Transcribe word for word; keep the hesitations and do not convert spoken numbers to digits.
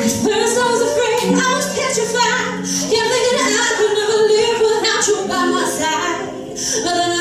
First I was afraid, I was petrified, kept thinking I could never live without you by my side. But then